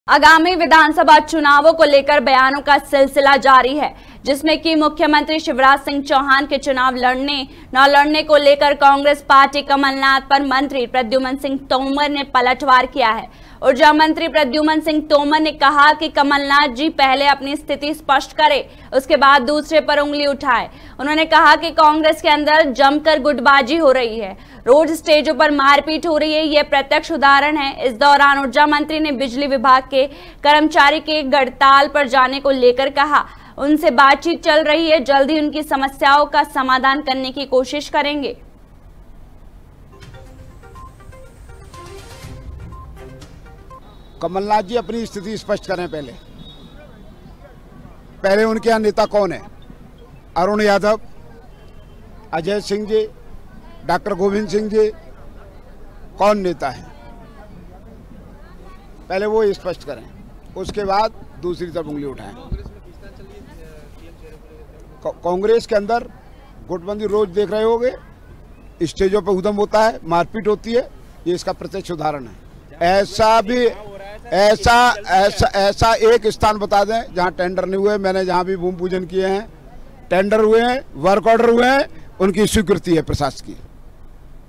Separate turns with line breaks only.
आगामी विधानसभा चुनावों को लेकर बयानों का सिलसिला जारी है, जिसमें कि मुख्यमंत्री शिवराज सिंह चौहान के चुनाव लड़ने न लड़ने को लेकर कांग्रेस पार्टी कमलनाथ पर मंत्री प्रद्युमन सिंह तोमर ने पलटवार किया है। ऊर्जा मंत्री प्रद्युमन सिंह तोमर ने कहा कि कमलनाथ जी पहले अपनी स्थिति स्पष्ट करें, उसके बाद दूसरे पर उंगली उठाए। उन्होंने कहा कि कांग्रेस के अंदर जमकर गुटबाजी हो रही है, रोज स्टेजों पर मारपीट हो रही है, यह प्रत्यक्ष उदाहरण है। इस दौरान ऊर्जा मंत्री ने बिजली विभाग के कर्मचारी के हड़ताल पर जाने को लेकर कहा, उनसे बातचीत चल रही है, जल्द ही उनकी समस्याओं का समाधान करने की कोशिश करेंगे।
कमलनाथ जी अपनी स्थिति स्पष्ट करें। पहले उनके यहाँ नेता कौन है? अरुण यादव, अजय सिंह जी, डॉक्टर गोविंद सिंह जी, कौन नेता है? पहले वो स्पष्ट करें, उसके बाद दूसरी तरफ उंगली उठाएं। कांग्रेस के अंदर गुटबंदी रोज देख रहे होंगे, स्टेजों पर उधम होता है, मारपीट होती है, ये इसका प्रत्यक्ष उदाहरण है। ऐसा एक स्थान बता दें जहां टेंडर नहीं हुए। मैंने जहां भी भूमि पूजन किए हैं, टेंडर हुए हैं, वर्क ऑर्डर हुए हैं, उनकी स्वीकृति है प्रशासन की।